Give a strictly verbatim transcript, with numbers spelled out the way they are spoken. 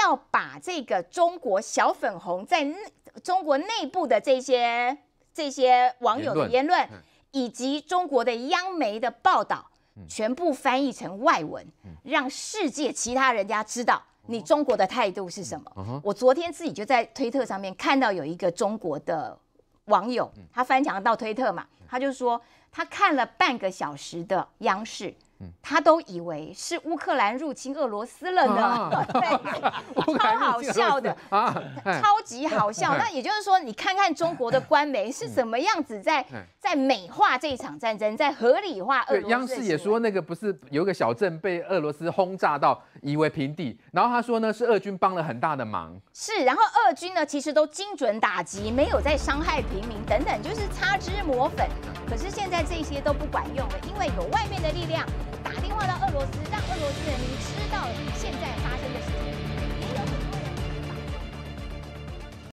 要把这个中国小粉红在中国内部的这些这些网友的言论，嗯、以及中国的央媒的报道，嗯、全部翻译成外文，嗯、让世界其他人家知道你中国的态度是什么。嗯、我昨天自己就在推特上面看到有一个中国的网友，他翻墙到推特嘛，他就说他看了半个小时的央视。他都以为是乌克兰入侵俄罗斯了呢，啊、对，超好笑的啊，超级好笑。那也就是说，你看看中国的官媒是什么样子在，在在美化这一场战争，在合理化俄罗斯。 对，央视也说那个不是有一个小镇被俄罗斯轰炸到夷为平地，然后他说呢是俄军帮了很大的忙。 是，然后俄军呢其实都精准打击，没有在伤害平民等等，就是擦脂抹粉。可是现在这些都不管用了，因为有外面的力量打电话到俄罗斯，让俄罗斯人民知道现在发生的事。